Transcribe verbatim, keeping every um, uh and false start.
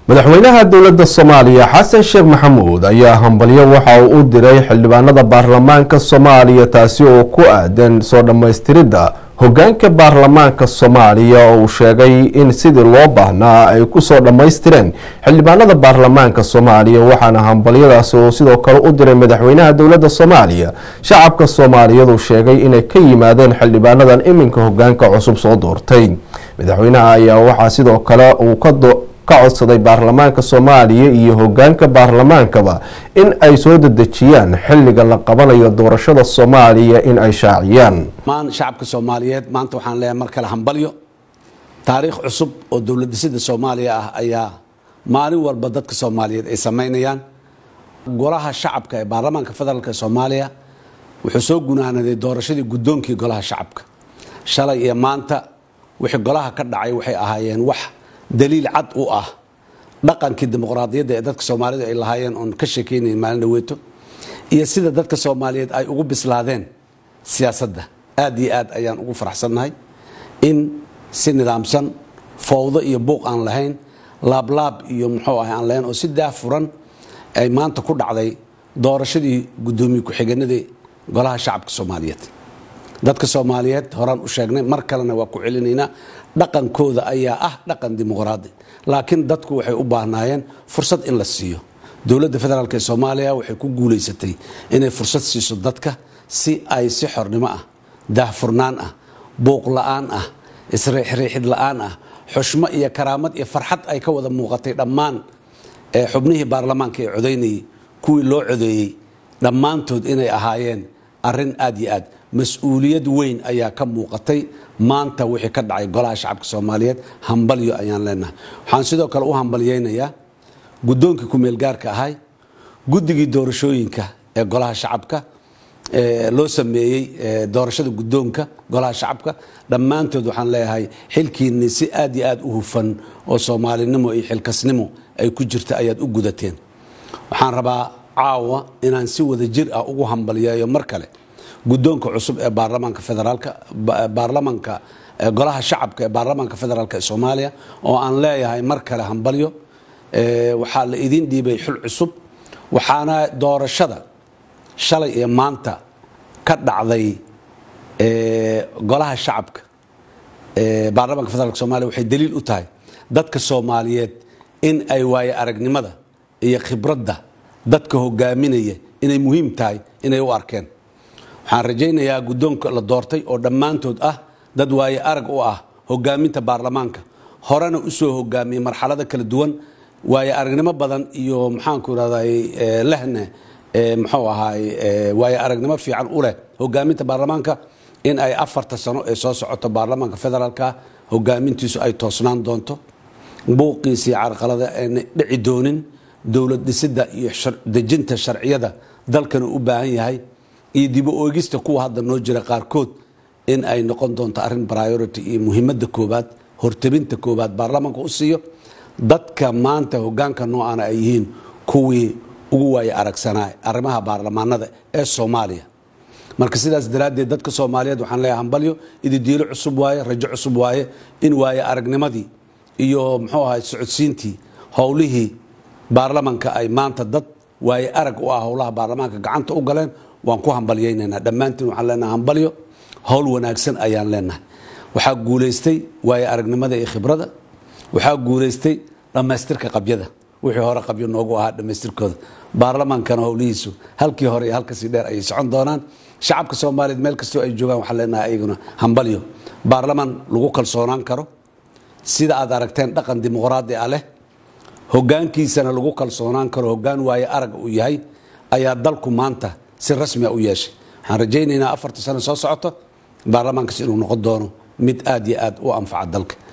madaxweynaha dowladda Soomaaliya Xasan Sheekh Maxamuud ayaa hambalyo waxa uu u diray xildhibaanada baarlamaanka Soomaaliya taasi oo ku aadan soo dhameystirida hoggaanka baarlamaanka Soomaaliya oo uu sheegay in sidii loo baahnaa ay ku soo dhameystireen xildhibaanada baarlamaanka Soomaaliya waxaana hambalyadaas oo sidoo kale u diray madaxweynaha dowladda Soomaaliya shacabka Soomaaliyeed uu sheegay inay ka yimaadeen xildhibaanadan iminka hoggaanka cusub soo doortay madaxweynaha ayaa waxa sidoo kale uu ka ka codsaday baarlamaanka Soomaaliya iyo hoggaanka baarlamaankaba in ay soo dadajiyaan xilliga la qabanayo doorashada Soomaaliya in ay shaaciyaan maan shacabka Soomaaliyeed maanta waxaan leeyahay mar kale hambalyo taariikh cusub oo dawladda sida Soomaaliya ah ayaa maalin walba dadka Soomaaliyeed ay sameynayaan golaha shacabka ee baarlamaanka federaalka Soomaaliya wuxuu soo gunaanaday doorashadii gudoonkii golaha shacabka shalay iyo maanta wixii golaha ka dhacay waxay ahaayeen wax daliil cad u ah dhaqankii dimuqraadiyadda ee dadka Soomaaliyeed ay lahaayeen oo ka sheekeynay maalin dhaweeto iyo sida dadka Soomaaliyeed ay ugu bislaadeen siyaasadda aad iyo aad ayaan ugu faraxsanahay in si nidaamsan fawdo iyo buuq aan lahayn laab laab iyo muxuu ahay aan lahayn oo si daafuran ay maanta ku dhacday doorashadii gudoomiye ku-xigeenada golaha shacabka Soomaaliyeed dadka Soomaaliyeed horaan u sheegnay mar kalena waa ku celinayna dhaqankooda ayaa ah dhaqan dimuqraadi laakiin dadku waxay u baahnaayeen fursad in la siiyo dawladda federaalka Soomaaliya waxay ku guuleysatay inay fursad siiso dadka si ay si xornimo ah daahfurnaan ah buuq la'aan ah isriixriixid la'aan ah xushmo iyo karaamad iyo farxad ay ka wada muuqatay dhammaan ee xubnihii baarlamaanka ee codeynayay kuwii loo codeeyay dhammaantood inay ahaayeen arrin aad iyo aad mas'uuliyad weyn ayaa ka muuqatay maanta wixii ka dhacay golaha shacabka Soomaaliyeed hambalyo ayaan leenahay waxaan sidoo kale u hambalyeynayaa gudoonkii ku meel gaarka ahay guddigii doorashooyinka ee golaha shacabka ee loo sameeyay doorashada gudoonka golaha shacabka dhammaantood waxaan leeyahay xilkiinni si aad iyo aad u hufan oo Soomaalinimo iyo xilkasnimo ay ku jirta ayaad u gudateen waxaan rabaa caawa inaan si wada jir ah ugu hambalyeeyo mar kale gudoonka cusub ee baarlamaanka federaalka baarlamaanka golaha shacabka ee baarlamaanka federaalka Soomaaliya oo aan leeyahay mar kale hambalyo ee waxa la idin dhiibay xul cusub waxaana doorashada shalay iyo maanta ka dhacday ee golaha shacabka ee baarlamaanka federaalka Soomaaliya waxay daliil u tahay dadka Soomaaliyeed in ay waaye aragnimada iyo khibradda dadka hogaaminaya inay muhiim tahay inay u arkeen waxaan rajaynayaa gudoonka la doortay oo dhammaantood ah dad waaye arag u ah hogaaminta baarlamaanka horena u soo hogaamiyay marxalada kala duwan waaye aragnimo badan iyo maxaan ku raadayay lehna muxuu ahaay waaye aragnimo fiican u leh hogaaminta baarlamaanka in ay afarta sano ee soo socoto baarlamaanka federaalka hogaamintiisu ay toosnaan doonto buuqiisi carqalada ee dhici doonin dawlad dhisidda iyo dejinta sharciyada dalkana u baahan yahay iyo dib u oogista kuwa hadda noo jira qaarkood in ay noqon doonto arrin priority iyo muhiimadda koobaad hortabinta koobaad baarlamaanka u siiyo dadka maanta hoggaanka noocan ay yihiin kuwii ugu waaya aragsanaa arrimaha baarlamaanada ee Soomaaliya marka sidaas daraaddeed dadka Soomaaliyeed waxaan leeyahay hambalyo ididiilo cusub waaye rajo cusub waaye in waaya aragnimadii iyo muxuu ahay socodsiintii howlihii baarlamaanka ay maanta dad waaya arag u ah howlaha baarlamaanka gacanta u galeen waan ku hambalyeynaa dhammaantiin waxaan leenahay hambalyo hawl wanaagsan ayaan leenahay waxa guuleystay waaya aragnimada iyo khibrada waxa guuleystay dhameystirka qabyada wixii hore qabyo noogu ahaa dhameystirkooda baarlamaankana howlihiisu halkii hore iyo halkii dheer ay socon doonaan shacabka Soomaaliyeed meel kasta ay joogaan waxaan leenahay ayaguna hambalyo baarlamaan lagu kalsoonaan karo sida aad aragteen dhaqan dimuqraadi ah leh hoggaankiisana lagu kalsoonaan karo hoggaan waaya arag u yahay ayaa dalku maanta si rasmi ah u yeeshay waxaan rajaynaynaa afarta sano soo socoto baarlamaankaas inuu noqon doono mid aad iyo aad u anfaca dalka